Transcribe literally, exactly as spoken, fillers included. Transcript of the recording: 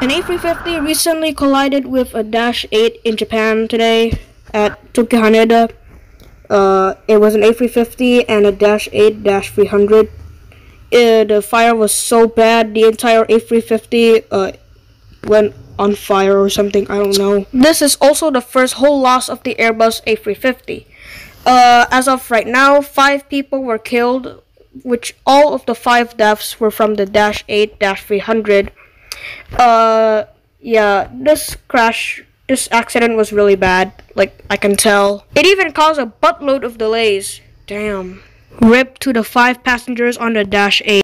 An A three fifty recently collided with a Dash eight in Japan today at Tokyo Haneda. Uh, it was an A three fifty and a Dash eight three hundred. Uh, the fire was so bad, the entire A three fifty uh, went on fire or something, I don't know. This is also the first whole loss of the Airbus A three fifty. Uh, as of right now, five people were killed, which all of the five deaths were from the Dash eight three hundred. Uh, yeah, this crash, this accident was really bad, like I can tell. It even caused a buttload of delays. Damn. R I P to the five passengers on the Dash eight.